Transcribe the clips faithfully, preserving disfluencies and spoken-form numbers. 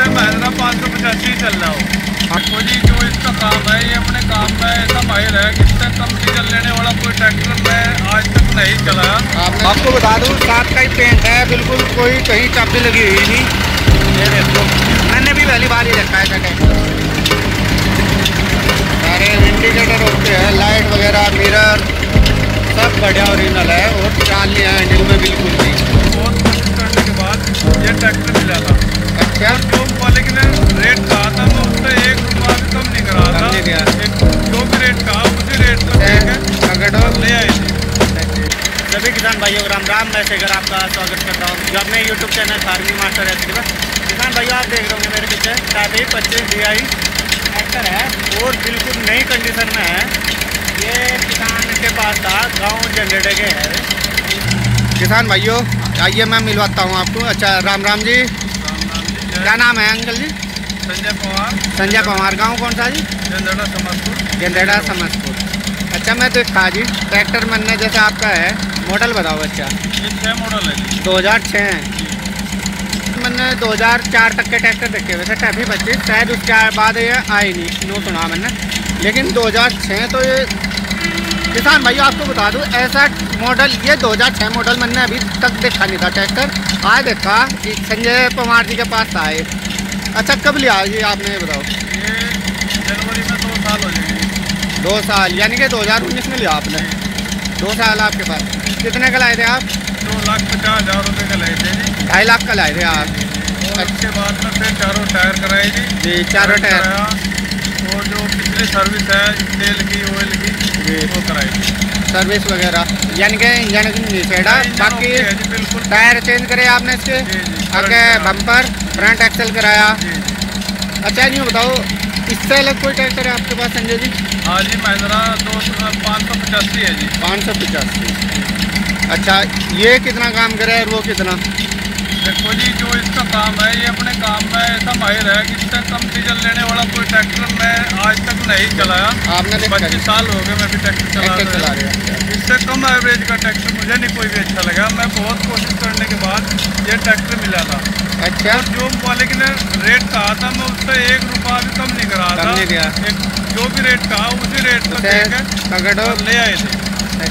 से महिंद्रा पाँच सौ पचासी चल रहा हो। देखो जी, जो इसका काम है ये अपने काम में ऐसा माहिर है कि इससे कम डीजल लेने वाला कोई ट्रैक्टर में आज तक नहीं चलाया। आप, आपको बता दूँ साथ का ही पेंट है, बिल्कुल कोई कहीं चाबी लगी हुई नहीं। ये देखो, मैंने भी पहली बार ही देखा है ट्रैक्टर। सारे इंडिकेटर होते हैं, लाइट वगैरह, मिरर सब बढ़िया ओरिजिनल है और चाल नहीं है हैंडल में बिल्कुल भी। बहुत कोशिश करने के बाद ये ट्रैक्टर मिला था। अच्छा, जो मालिक ने रेट कहा था मैं उससे एक रुपया भी कम नहीं करा था। जो भी रेट कहा उसी रेट पर ले आए थे। सभी किसान भाइयों राम राम, मैं शेखर आपका स्वागत करता हूँ जो अपने YouTube channel farming master recipe पर। किसान भाइयों आप देख रहे होंगे मेरे पीछे टाइप पच्चीस डी आई ट्रैक्टर है और बिल्कुल नई कंडीशन में है। ये किसान के पास था, गाँव जनरेटर के है। किसान भाइयों आइए मैं मिलवाता हूँ आपको। अच्छा राम राम जी, क्या नाम है अंकल जी? संजय पवार। संजय पवार, गाँव कौन सा जी? गेंदेड़ा समस्तपुर। गेंदेड़ा समस्तपुर। अच्छा मैं देखा जी ट्रैक्टर बनने जैसे आपका है, मॉडल बताओ। अच्छा ये छः मॉडल है, दो हज़ार छः। मैंने दो हज़ार चार तक के ट्रैक्टर देखे हुए थे, टैफी पच्चीस, शायद उसके बाद ये आए नहीं, नो सुना मैंने। लेकिन दो हज़ार छः तो ये किसान भाई आपको बता दूं ऐसा मॉडल, ये दो हज़ार छः मॉडल मैंने अभी तक देखा नहीं था ट्रैक्टर। आज देखा संजय पवार जी के पास था ये। अच्छा कब लिया ये आपने, ये बताओ? ये जनवरी में दो साल हो जाएंगे। दो साल यानी कि दो हज़ार उन्नीस में लिया आपने। दो साल आपके पास। कितने का लाए थे आप? दो लाख पचास हज़ार रुपये का लाए थे जी। ढाई लाख का लाए थे आप। और उसके बाद में फिर चारों टायर कराए जी। जी चारों टायर। और जो पिछली सर्विस है तेल की, ऑयल की, वो कराई सर्विस वगैरह, यानी कि इंजन नहीं छेड़ा, बाकी बिल्कुल। टायर चेंज करे आपने इसके, आगे बम्पर, फ्रंट एक्सल कराया। अच्छा यूँ बताओ इससे अलग कोई ट्रैक्टर है आपके पास संजय जी? हाँ जी, महिंद्रा दो पाँच सौ पचासी है जी। पाँच सौ पचासी। अच्छा ये कितना काम करे और वो कितना? देखो जी, जो इसका काम है ये अपने काम में ऐसा माहिर है कि इससे कम डीजल लेने वाला कोई ट्रैक्टर मैं आज तक नहीं चलाया। आपने पच्चीस साल हो गए मैं भी ट्रैक्टर चला चला रहा हूँ। इससे कम एवरेज का ट्रैक्टर मुझे नहीं कोई भी अच्छा लगा। मैं बहुत कोशिश करने के बाद ये ट्रैक्टर मिला था। अच्छा, जो मालिक ने रेट कहा था मैं उससे एक रुपया भी कम नहीं करा था। एक जो भी रेट कहा उसी रेट पर ले आए थे।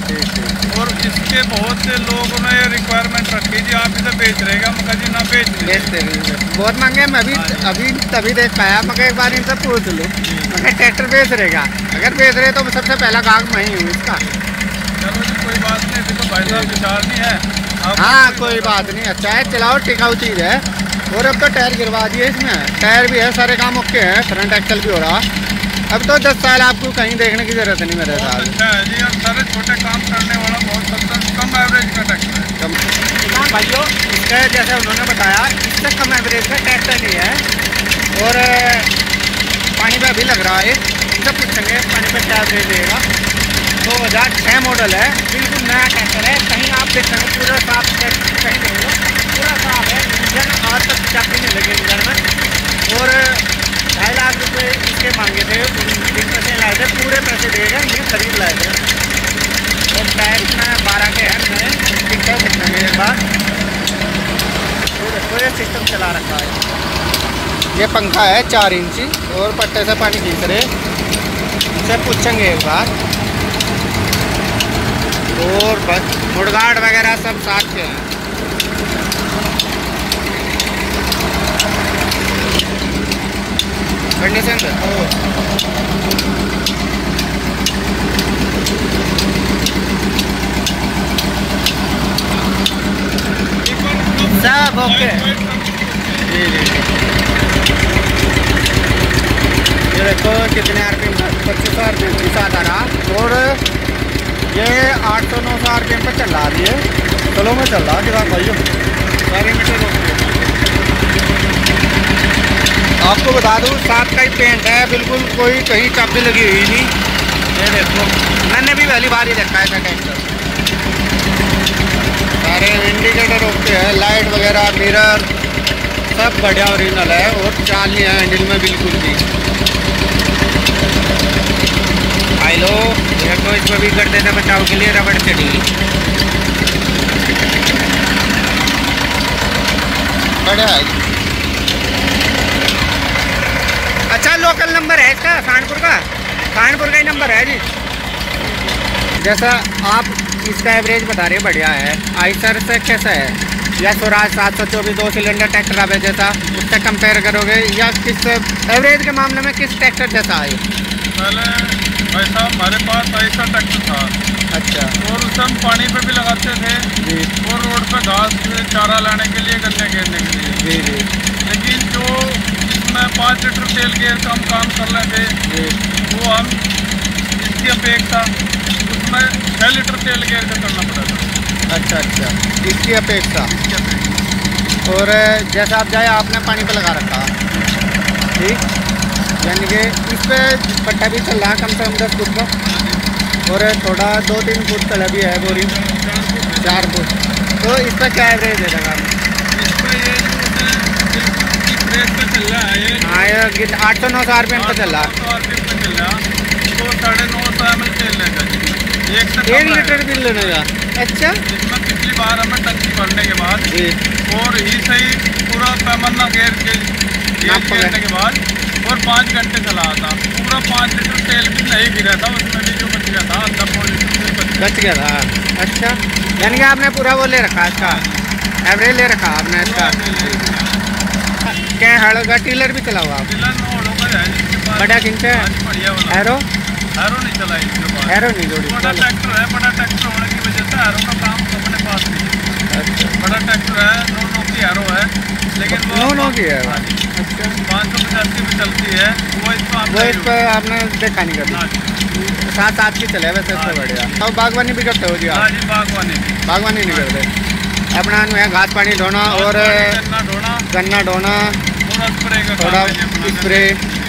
और इसके बहुत से लोगों ने रिक्वायरमेंट रखी जी आप इसे बेच रहेगा, मगर जी ना बेच बेचते बहुत महंगे। मैं भी अभी तभी देख पाया, मगर एक बार इनसे पूछ लूँ मगर ट्रैक्टर बेच रहेगा। अगर बेच रहे तो सबसे पहला गाहक मैं ही हूँ इसका। चलो जी कोई बात नहीं, अभी तो भाई साहब विचार नहीं है। हाँ कोई बात नहीं, अच्छा है चलाओ, टिकाऊ चीज़ है। और अब तो टायर गिरवा दिए इसमें, टायर भी है, सारे काम ओके हैं, फ्रंट एक्सल भी हो रहा। अब तो दस साल आपको कहीं देखने की जरूरत नहीं मेरे साथ। अच्छा है जी, और सारे छोटे काम करने वाला बहुत सस्ता कम एवरेज का ट्रैक्टर है। कम किसान भाइयों इसका जैसे उन्होंने बताया इससे कम एवरेज का ट्रैक्टर नहीं है। और पानी पे अभी लग रहा है, इनसे पूछेंगे पानी पे क्या एवरेज देगा। दो हज़ार छः मॉडल है, बिल्कुल नया ट्रैक्टर है। कहीं आप देख सकते पूरा साफ, कहीं नहीं पूरा साफ है। इंजन आज तक चाबी नहीं लगी इंजन में। और ढाई लाख रुपए इसके मांगे थे, जिन पैसे लाए थे पूरे पैसे देगा, ये खरीद लाए थे। और टायर में बारह के हैं नए, टिकट देखने मेरे बाद तो देखो ये सिस्टम चला रखा है। ये पंखा है चार इंची और पट्टे से पानी खींच रहे, इनसे पूछेंगे एक बार। और बस मुड़गाड़ वगैरह सब साथ के हैं। कंडीशन सब ओके। जी जी ये देखो कितने आर पी एम, पच्चीस आर पी एम के साथ आ रहा। और ये आठ सौ नौ सौ आर पी एम पर चल रहा है ये। चलो मैं चल रहा किसान भाइयों, सारे मीटर आपको बता दूँ साथ का ही पेंट है, बिल्कुल कोई कहीं चाबी लगी हुई नहीं। ये देखो मैंने भी पहली बार ही देखा है ट्रैक्टर। सारे इंडिकेटर ओके है, लाइट वगैरह, मिरर सब बढ़िया ओरिजिनल है। और चाल नहीं है हैंडल में बिल्कुल भी। आई लो देखो इसमें भी कर देते बचाव के लिए रबड़ चढ़ी बढ़िया है। अच्छा लोकल नंबर है इसका, कानपुर का, कानपुर का ही नंबर है जी। जैसा आप इसका एवरेज बता रहे बढ़िया है, आइसर से कैसा है, या स्वराज सात सौ चौबीस दो सिलेंडर ट्रैक्टर आवे जैसा, उससे कंपेयर करोगे, या किस एवरेज के मामले में किस ट्रैक्टर जैसा है? पहले भाई साहब हमारे पास ऐसा ट्रैक्टर था। अच्छा। और उसे हम पानी पे भी लगाते थे जी, और रोड पे घास चारा लाने के लिए, गन्ने घेरने के लिए जी जी। लेकिन जो इसमें पाँच लीटर तेल गेयर का हम काम कर रहे थे जी, वो हम इसकी अपेक्षा उसमें छः लीटर तेल गेयर का करना पड़ा था। अच्छा अच्छा, इसकी अपेक्षा। और जैसा आप जाए आपने पानी पे लगा रखा ठीक, यानी कि इस पर पट्टा भी चल रहा कम से कम दस फुट का, और थोड़ा दो तीन फुट चला भी है बोरी, चार फुट। तो इस पर क्या एवरेज है लगा? इस पर ये चल रहा है, हाँ ये आठ सौ नौ सौ आर पी एम पर चल रहा है, तो साढ़े नौ सौ एम एल तेल लेगा एक लीटर बिल लेने का। अच्छा, इसमें पिछली बार हमें टंकी भरने के बाद जी, और ही सही पूरा पैमाना घेर के घेरने के बाद और पाँच घंटे चला था, पूरा पाँच लीटर तेल भी नहीं गिरा था, उसमें भी जो बच गया था आधा पौन लीटर बच गया था। अच्छा, यानी कि आपने पूरा वो ले रखा इसका एवरेज ले रखा आपने इसका। क्या हड़ का टीलर भी चला हुआ? बड़ा किंच है, एरो एरो नहीं चला, एरो नहीं जोड़ी, बड़ा ट्रैक्टर है, बड़ा ट्रैक्टर होने की वजह से एरो का काम अपने पास नहीं है। अच्छा, बड़ा ट्रैक्टर है, नौ नौ की एरो है, लेकिन वो नौ नौ की है। अच्छा, पाँच सौ पचासी में चलती है वो, इस पर वो इस पर आपने देखा नहीं करती, सात सात की चले वैसे इससे बढ़िया। और बागवानी भी करते हो जी आप? हाँ जी, बागवानी बागवानी नहीं करते अपना में घास पानी ढोना और गन्ना ढोना, गन्ना ढोना, थोड़ा स्प्रे,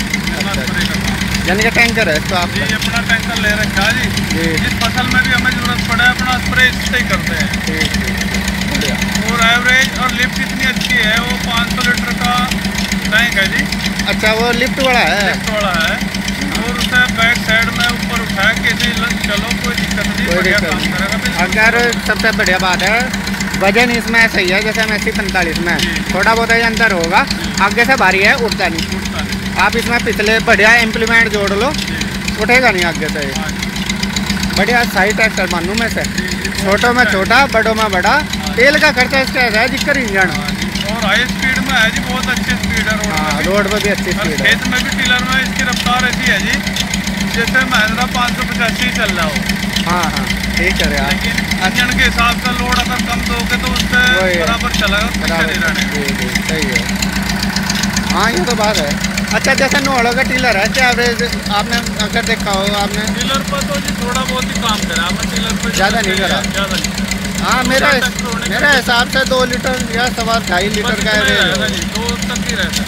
यानी कि टैंकर है तो आप जी अपना टैंकर ले रखा है जी, जिस फसल में भी हमें जरूरत पड़े अपना स्प्रे इससे ही करते हैं। ठीक ठीक। और एवरेज और लिफ्ट इतनी अच्छी है, वो पाँच सौ लीटर का टैंक है जी। अच्छा, वो लिफ्ट वाला है? लिफ्ट वाला है, और उसे बैक साइड में ऊपर उठा के चलो, कोई दिक्कत नहीं, बढ़िया काम करेगा। अगर सबसे बढ़िया बात है वजन इसमें ऐसा ही है जैसे हम अस्सी पैंतालीस में, थोड़ा बहुत ही अंतर होगा, आगे से भारी है, उठता नहीं। आप इसमें पिछले बढ़िया इम्प्लीमेंट जोड़ लो, उठेगा नहीं आगे से, बढ़िया सही ट्रैक्टर मानूँ मैं से, छोटों में छोटा बड़ों में बड़ा। तेल का खर्चा इसका है जिक्र इंजन, और हाई स्पीड में है जी, बहुत अच्छी स्पीड है रोड हाँ, रोड पर भी अच्छी स्पीड है। खेत में भी टिलर में इसकी रफ्तार ऐसी है जी जैसे महिंद्रा पाँच सौ पचासी चल रहा हो। हाँ हाँ ठीक है यार, लेकिन इंजन के हिसाब से लोड अगर कम दोगे तो उससे बराबर चलेगा, सही है। हाँ ये तो बात है। अच्छा, जैसे नोड़ो का टीलर है, क्या एवरेज आपने अगर देखा हो आपने? टीलर पर तो जी थोड़ा बहुत ही काम करा, मैं टीलर पर ज़्यादा नहीं करा, ज़्यादा नहीं। हाँ मेरा मेरे हिसाब से दो लीटर या सवा ढाई लीटर का एवरेज दो तक ही रहता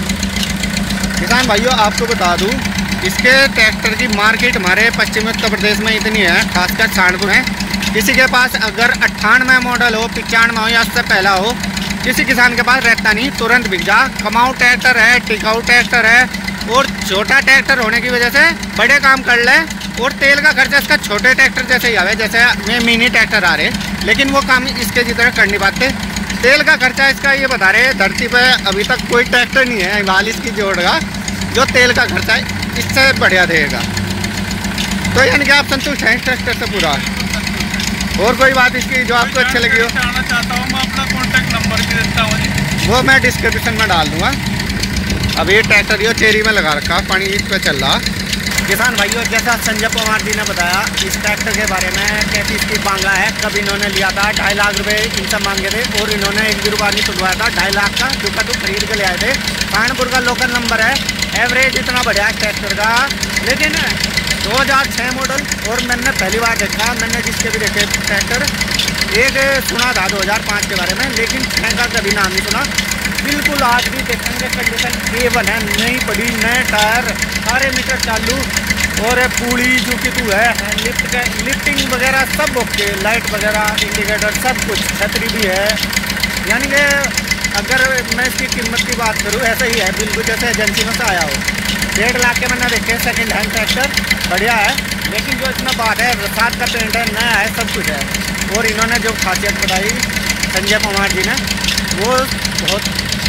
है। किसान भाइयों आपको बता दूँ, इसके ट्रैक्टर की मार्केट हमारे पश्चिमी उत्तर प्रदेश में इतनी है, खासकर कानपुर है। किसी के पास अगर अट्ठानवे मॉडल हो, पचानवे हो या उससे पहला हो, किसी किसान के पास रहता नहीं, तुरंत बिक जा। कमाऊ ट्रैक्टर है, टिकाऊ ट्रैक्टर है, और छोटा ट्रैक्टर होने की वजह से बड़े काम कर ले, और तेल का खर्चा इसका छोटे ट्रैक्टर जैसे ही आवे, जैसे में मिनी ट्रैक्टर आ रहे, लेकिन वो काम इसके जितना कर नहीं पाते। तेल का खर्चा इसका ये बता रहे, धरती पे अभी तक कोई ट्रैक्टर नहीं है हिमालय इसकी जोड़गा जो तेल का खर्चा इससे बढ़िया देगा। तो यानी कि आप संतुष्ट हैं ट्रैक्टर से पूरा? और कोई बात इसकी जो आपको अच्छी लगी हो? जानना चाहता हूँ मैं, अपना कॉन्टैक्ट नंबर भी देता हूँ जी, वो मैं डिस्क्रिप्शन में डाल दूँगा। अब ये ट्रैक्टर यो चेरी में लगा रखा, पानी इस पर चल रहा। किसान भाइयों, जैसा संजय पवार जी ने बताया इस ट्रैक्टर के बारे में, कैसी इसकी मांगा है, कब इन्होंने लिया था, ढाई लाख रुपए इनसे मांगे थे, और इन्होंने एक भी रुपया नहीं तुलवाया था, ढाई लाख का जो का तो खरीद के ले आए थे। कानपुर का लोकल नंबर है, एवरेज इतना बढ़िया ट्रैक्टर का, लेकिन दो हज़ार छः मॉडल, और मैंने पहली बार देखा, मैंने जिसके भी देखे ट्रैक्टर, एक सुना था दो हज़ार पाँच के बारे में, लेकिन छः का कभी नाम नहीं सुना। बिल्कुल आज भी देखेंगे कंडीशन ए वन है, नई पड़ी, नए टायर, सारे मीटर चालू, और पूड़ी जो कि तू है, लिफ्ट का लिफ्टिंग वगैरह सब ओके, लाइट वगैरह इंडिकेटर सब कुछ, छतरी भी है। यानी कि अगर मैं इसकी कीमत की बात करूँ, ऐसा ही है बिल्कुल जैसे एजेंसी में से आया हो। डेढ़ लाख के मैंने देखे सेकेंड हैंड ट्रैक्टर, बढ़िया है, लेकिन जो इसमें बात है, साथ का पेंट है, नया है, सब कुछ है। और इन्होंने जो खासियत बताई संजय पवार जी ने, वो बहुत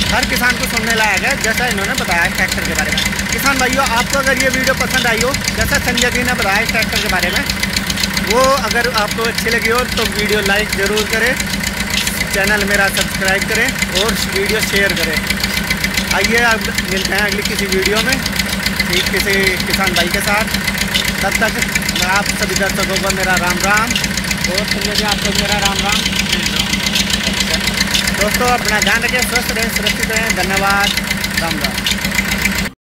हर किसान को सुनने लायक है, जैसा इन्होंने बताया ट्रैक्टर के बारे में। किसान भाइयों, आपको अगर ये वीडियो पसंद आई हो, जैसा संजय जी ने बताया ट्रैक्टर के बारे में, वो अगर आपको अच्छी लगी हो तो वीडियो लाइक ज़रूर करें, चैनल मेरा सब्सक्राइब करें और वीडियो शेयर करें। आइए अब मिलते हैं अगली किसी वीडियो में, ठीक किसी किसान भाई के साथ। तब तक मैं आप सभी दर्शकों को मेरा राम राम, और संजय जी आपको मेरा राम राम। दोस्तों अपना ध्यान रखें, स्वस्थ रहें, सुरक्षित रहें। धन्यवाद। राम राम।